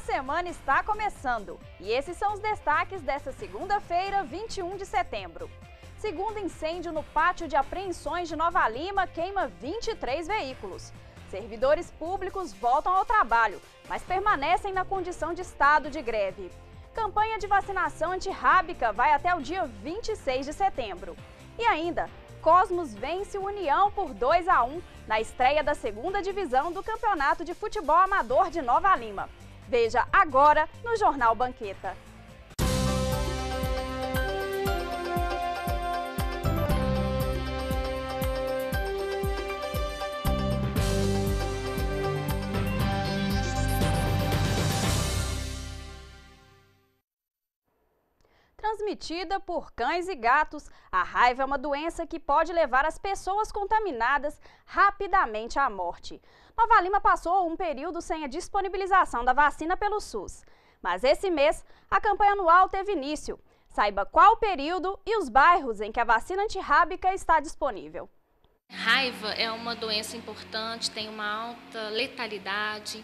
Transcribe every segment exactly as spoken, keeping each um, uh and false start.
semana está começando e esses são os destaques desta segunda-feira, vinte e um de setembro. Segundo incêndio no pátio de apreensões de Nova Lima queima vinte e três veículos. Servidores públicos voltam ao trabalho, mas permanecem na condição de estado de greve. Campanha de vacinação antirrábica vai até o dia vinte e seis de setembro. E ainda, Cosmos vence o União por dois a um na estreia da segunda divisão do Campeonato de Futebol Amador de Nova Lima. Veja agora no Jornal Banqueta. Transmitida por cães e gatos, a raiva é uma doença que pode levar as pessoas contaminadas rapidamente à morte. Nova Lima passou um período sem a disponibilização da vacina pelo SUS. Mas esse mês, a campanha anual teve início. Saiba qual o período e os bairros em que a vacina antirrábica está disponível. Raiva é uma doença importante, tem uma alta letalidade.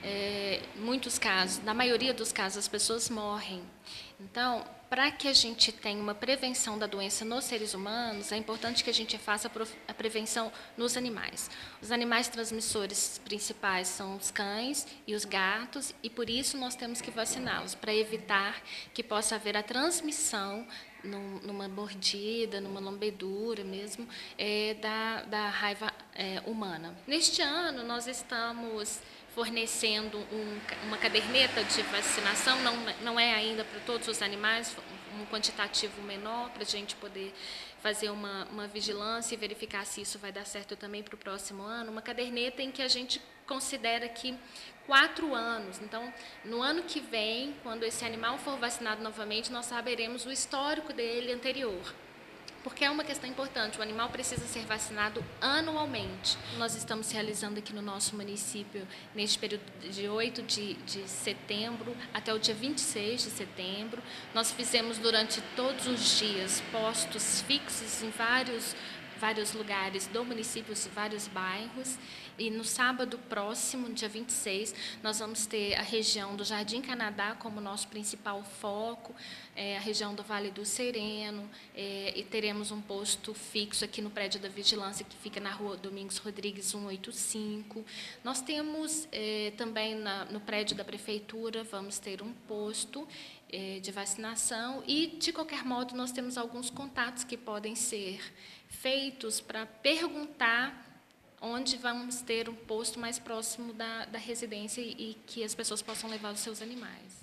É, muitos casos, na maioria dos casos, as pessoas morrem. Então, para que a gente tenha uma prevenção da doença nos seres humanos, é importante que a gente faça a prevenção nos animais. Os animais transmissores principais são os cães e os gatos, e por isso nós temos que vaciná-los, para evitar que possa haver a transmissão numa mordida, numa lambedura mesmo, é, da, da raiva é, humana. Neste ano, nós estamos fornecendo um, uma caderneta de vacinação, não, não é ainda para todos os animais, um quantitativo menor, para a gente poder fazer uma, uma vigilância e verificar se isso vai dar certo também para o próximo ano. Uma caderneta em que a gente considera que quatro anos. Então, no ano que vem, quando esse animal for vacinado novamente, nós saberemos o histórico dele anterior. Porque é uma questão importante, o animal precisa ser vacinado anualmente. Nós estamos realizando aqui no nosso município, neste período de oito de setembro até o dia vinte e seis de setembro. Nós fizemos durante todos os dias postos fixos em vários, vários lugares do município, vários bairros. E no sábado próximo, dia vinte e seis, nós vamos ter a região do Jardim Canadá como nosso principal foco, é, a região do Vale do Sereno, é, e teremos um posto fixo aqui no prédio da Vigilância, que fica na rua Domingos Rodrigues cento e oitenta e cinco. Nós temos é, também na, no prédio da Prefeitura, vamos ter um posto é, de vacinação e, de qualquer modo, nós temos alguns contatos que podem ser feitos para perguntar onde vamos ter um posto mais próximo da, da residência e que as pessoas possam levar os seus animais.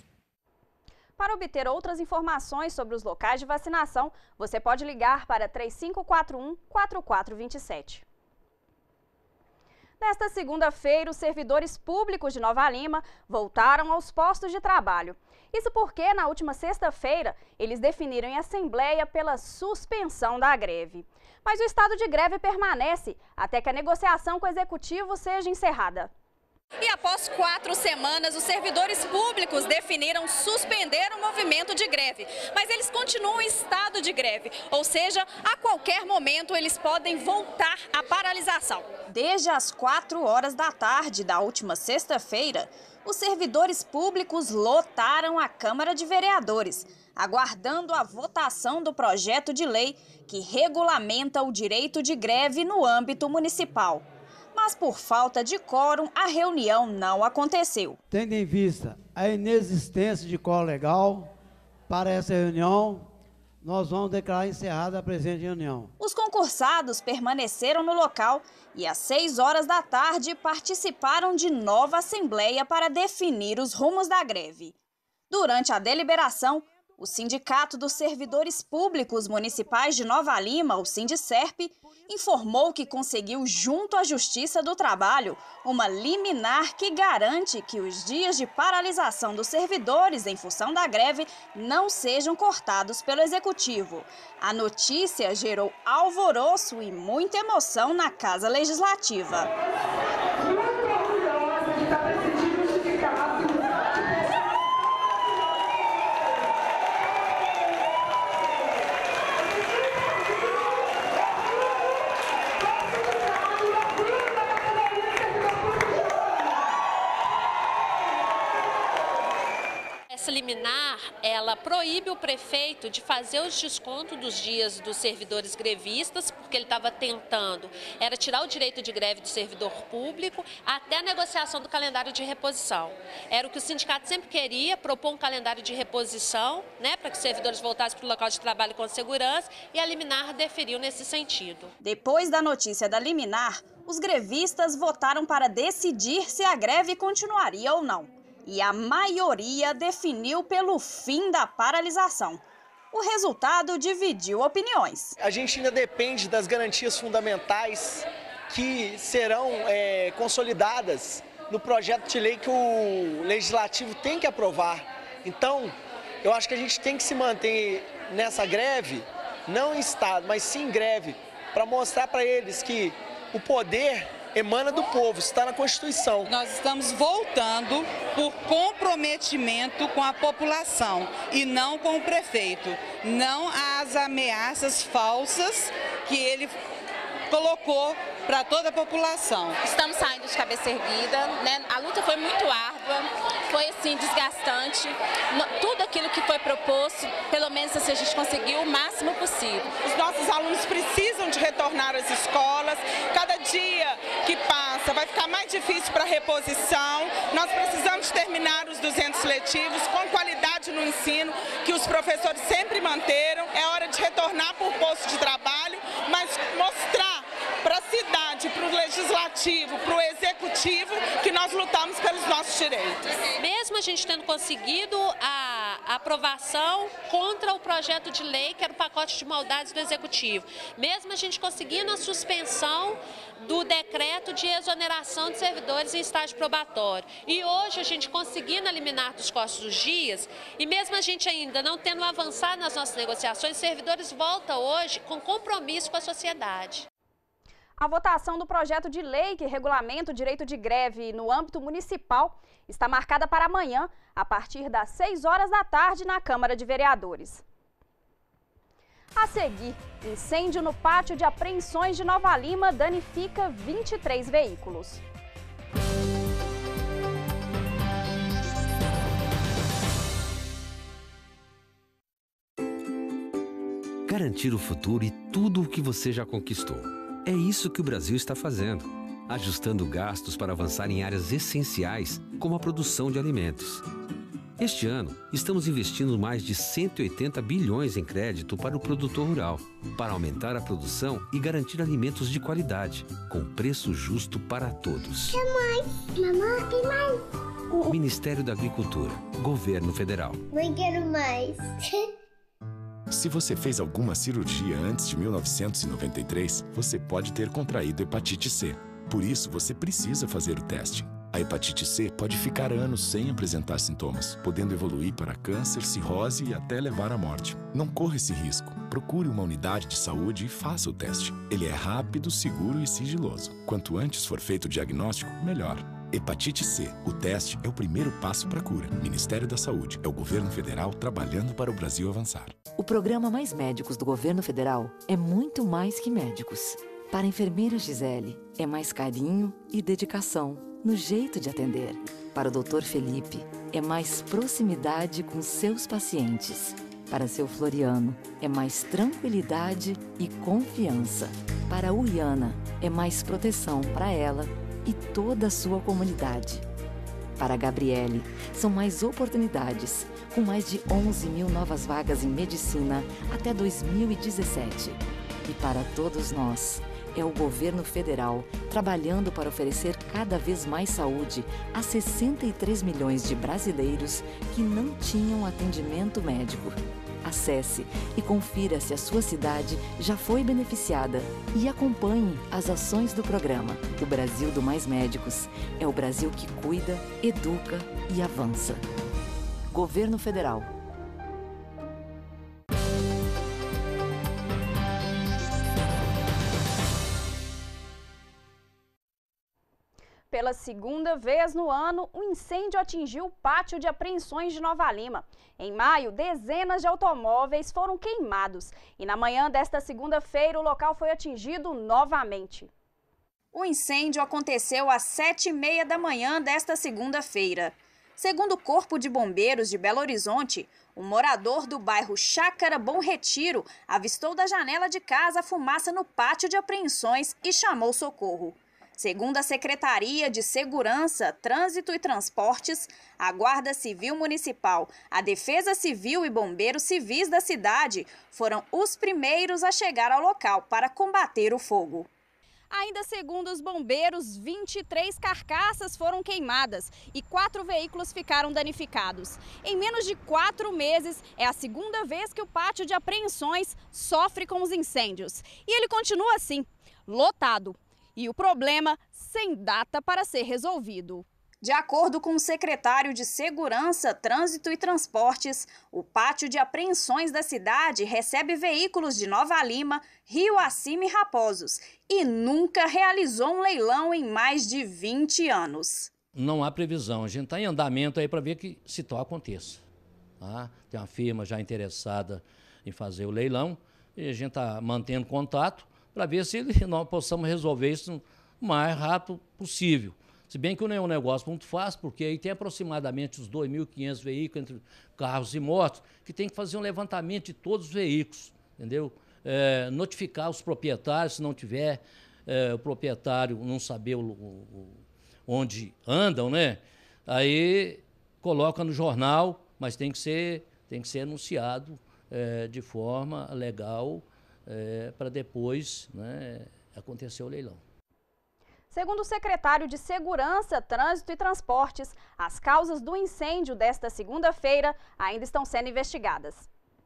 Para obter outras informações sobre os locais de vacinação, você pode ligar para três cinco quatro um, quatro quatro dois sete. Nesta segunda-feira, os servidores públicos de Nova Lima voltaram aos postos de trabalho. Isso porque, na última sexta-feira, eles definiram em assembleia pela suspensão da greve. Mas o estado de greve permanece até que a negociação com o executivo seja encerrada. E após quatro semanas, os servidores públicos definiram suspender o movimento de greve. Mas eles continuam em estado de greve, ou seja, a qualquer momento eles podem voltar à paralisação. Desde as quatro horas da tarde da última sexta-feira, os servidores públicos lotaram a Câmara de Vereadores, aguardando a votação do projeto de lei que regulamenta o direito de greve no âmbito municipal. Mas por falta de quórum, a reunião não aconteceu. Tendo em vista a inexistência de quórum legal para essa reunião, nós vamos declarar encerrada a presente reunião. Os concursados permaneceram no local e às seis horas da tarde participaram de nova assembleia para definir os rumos da greve. Durante a deliberação, o Sindicato dos Servidores Públicos Municipais de Nova Lima, o Sindicerp, informou que conseguiu, junto à Justiça do Trabalho, uma liminar que garante que os dias de paralisação dos servidores em função da greve não sejam cortados pelo Executivo. A notícia gerou alvoroço e muita emoção na Casa Legislativa. Essa liminar, ela proíbe o prefeito de fazer os descontos dos dias dos servidores grevistas, porque ele estava tentando, era tirar o direito de greve do servidor público até a negociação do calendário de reposição. Era o que o sindicato sempre queria, propor um calendário de reposição, né, para que os servidores voltassem para o local de trabalho com segurança, e a liminar deferiu nesse sentido. Depois da notícia da liminar, os grevistas votaram para decidir se a greve continuaria ou não. E a maioria definiu pelo fim da paralisação. O resultado dividiu opiniões. A gente ainda depende das garantias fundamentais que serão é, consolidadas no projeto de lei que o Legislativo tem que aprovar. Então, eu acho que a gente tem que se manter nessa greve, não em estado, mas sim em greve, para mostrar para eles que o poder emana do povo, está na Constituição. Nós estamos voltando por comprometimento com a população e não com o prefeito. Não às ameaças falsas que ele colocou para toda a população. Estamos saindo de cabeça erguida, né? A luta foi muito árdua, foi assim desgastante. Tudo aquilo que foi proposto, pelo menos assim, a gente conseguiu o máximo possível. Os nossos alunos precisam de retornar às escolas. Cada dia que passa vai ficar mais difícil para a reposição. Nós precisamos terminar os duzentos letivos com qualidade no ensino, que os professores sempre manteram. É hora de retornar por posto de trabalho, mas mostrar para a cidade, para o legislativo, para o executivo, que nós lutamos pelos nossos direitos. Mesmo a gente tendo conseguido a aprovação contra o projeto de lei, que era o pacote de maldades do executivo, mesmo a gente conseguindo a suspensão do decreto de exoneração de servidores em estágio probatório, e hoje a gente conseguindo eliminar dos costos dos dias, e mesmo a gente ainda não tendo avançado nas nossas negociações, os servidores voltam hoje com compromisso com a sociedade. A votação do projeto de lei que regulamenta o direito de greve no âmbito municipal está marcada para amanhã, a partir das seis horas da tarde, na Câmara de Vereadores. A seguir, incêndio no pátio de apreensões de Nova Lima danifica vinte e três veículos. Garantir o futuro e tudo o que você já conquistou. É isso que o Brasil está fazendo, ajustando gastos para avançar em áreas essenciais, como a produção de alimentos. Este ano, estamos investindo mais de cento e oitenta bilhões em crédito para o produtor rural, para aumentar a produção e garantir alimentos de qualidade, com preço justo para todos. Quer mais? Mamãe, tem mais? Ministério da Agricultura, Governo Federal. Não quero mais. Se você fez alguma cirurgia antes de mil novecentos e noventa e três, você pode ter contraído hepatite C. Por isso, você precisa fazer o teste. A hepatite C pode ficar anos sem apresentar sintomas, podendo evoluir para câncer, cirrose e até levar à morte. Não corra esse risco. Procure uma unidade de saúde e faça o teste. Ele é rápido, seguro e sigiloso. Quanto antes for feito o diagnóstico, melhor. Hepatite C. O teste é o primeiro passo para a cura. Ministério da Saúde. É o governo federal trabalhando para o Brasil avançar. O programa Mais Médicos do governo federal é muito mais que médicos. Para a enfermeira Gisele, é mais carinho e dedicação no jeito de atender. Para o doutor Felipe, é mais proximidade com seus pacientes. Para seu Floriano, é mais tranquilidade e confiança. Para a Uiana, é mais proteção para ela e toda a sua comunidade. Para a Gabriele, são mais oportunidades, com mais de onze mil novas vagas em medicina até dois mil e dezessete. E para todos nós, é o governo federal trabalhando para oferecer cada vez mais saúde a sessenta e três milhões de brasileiros que não tinham atendimento médico. Acesse e confira se a sua cidade já foi beneficiada e acompanhe as ações do programa. O Brasil do Mais Médicos é o Brasil que cuida, educa e avança. Governo Federal. Pela segunda vez no ano, um incêndio atingiu o pátio de apreensões de Nova Lima. Em maio, dezenas de automóveis foram queimados e na manhã desta segunda-feira o local foi atingido novamente. O incêndio aconteceu às sete e meia da manhã desta segunda-feira. Segundo o Corpo de Bombeiros de Belo Horizonte, um morador do bairro Chácara Bom Retiro avistou da janela de casa a fumaça no pátio de apreensões e chamou socorro. Segundo a Secretaria de Segurança, Trânsito e Transportes, a Guarda Civil Municipal, a Defesa Civil e bombeiros civis da cidade foram os primeiros a chegar ao local para combater o fogo. Ainda segundo os bombeiros, vinte e três carcaças foram queimadas e quatro veículos ficaram danificados. Em menos de quatro meses, é a segunda vez que o pátio de apreensões sofre com os incêndios. E ele continua assim, lotado. E o problema sem data para ser resolvido. De acordo com o secretário de Segurança, Trânsito e Transportes, o pátio de apreensões da cidade recebe veículos de Nova Lima, Rio Acima e Raposos e nunca realizou um leilão em mais de vinte anos. Não há previsão, a gente está em andamento aí para ver que se tal aconteça. Tá? Tem uma firma já interessada em fazer o leilão e a gente está mantendo contato para ver se nós possamos resolver isso o mais rápido possível. Se bem que não é um negócio muito fácil, porque aí tem aproximadamente uns dois mil e quinhentos veículos entre carros e motos, que tem que fazer um levantamento de todos os veículos, entendeu? É, notificar os proprietários, se não tiver é, o proprietário não saber o, o, onde andam, né? Aí coloca no jornal, mas tem que ser, tem que ser anunciado é, de forma legal é, para depois, né, acontecer o leilão. Segundo o secretário de Segurança, Trânsito e Transportes, as causas do incêndio desta segunda-feira ainda estão sendo investigadas.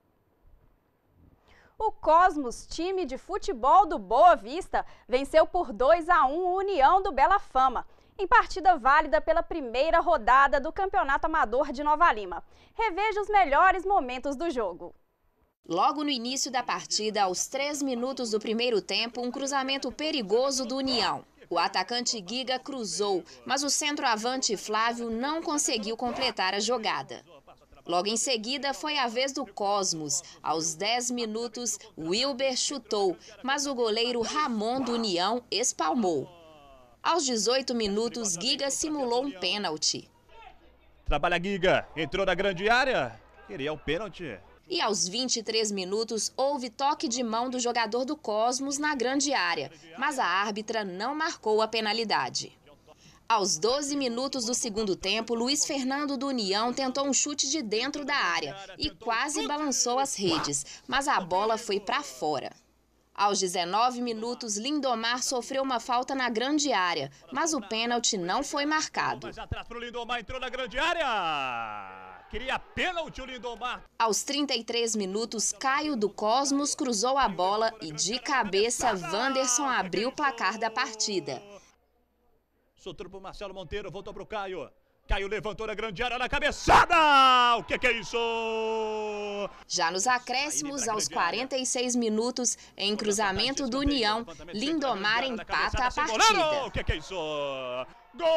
O Cosmos, time de futebol do Boa Vista, venceu por dois a um o União do Bela Fama, em partida válida pela primeira rodada do Campeonato Amador de Nova Lima. Reveja os melhores momentos do jogo. Logo no início da partida, aos três minutos do primeiro tempo, um cruzamento perigoso do União. O atacante Giga cruzou, mas o centroavante Flávio não conseguiu completar a jogada. Logo em seguida, foi a vez do Cosmos. Aos dez minutos, Wilber chutou, mas o goleiro Ramon do União espalmou. Aos dezoito minutos, Giga simulou um pênalti. Trabalha Giga, entrou na grande área, queria o pênalti. E aos vinte e três minutos, houve toque de mão do jogador do Cosmos na grande área, mas a árbitra não marcou a penalidade. Aos doze minutos do segundo tempo, Luiz Fernando do União tentou um chute de dentro da área e quase balançou as redes, mas a bola foi para fora. Aos dezenove minutos, Lindomar sofreu uma falta na grande área, mas o pênalti não foi marcado. Mas atrás pro Lindomar, entrou na grande área. Queria pênalti o Lindomar. Aos trinta e três minutos, Caio do Cosmos cruzou a bola e de cabeça, Wanderson abriu o placar da partida. Soltou pro Marcelo Monteiro, voltou pro Caio. Caio levantou na grande área na cabeçada! O que que é isso? Já nos acréscimos, aos quarenta e seis minutos, em cruzamento do União, Lindomar empata a partida. O que que é isso? Gol!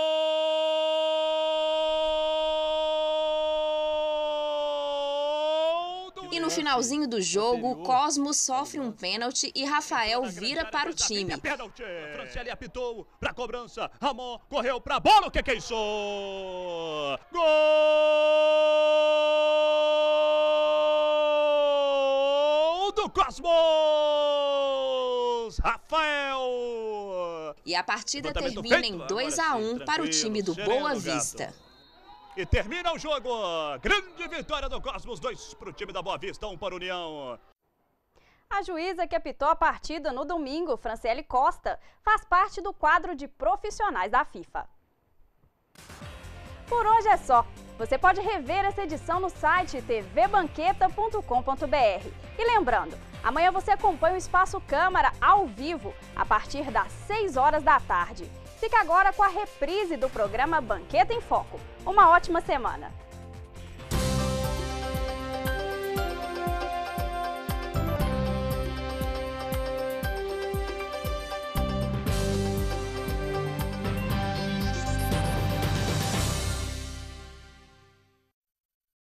E no finalzinho do jogo, o Cosmos sofre um pênalti e Rafael vira para o time. Franciele apitou para a cobrança. Ramon correu para a bola. O que é isso? Gol do Cosmos! Rafael! E a partida termina em dois a um para o time do Boa Vista. E termina o jogo. Grande vitória do Cosmos, dois para o time da Boa Vista, um para a União. A juíza que apitou a partida no domingo, Franciele Costa, faz parte do quadro de profissionais da FIFA. Por hoje é só. Você pode rever essa edição no site t v banqueta ponto com ponto b r. E lembrando, amanhã você acompanha o Espaço Câmara ao vivo, a partir das seis horas da tarde. Fica agora com a reprise do programa Banqueta em Foco. Uma ótima semana!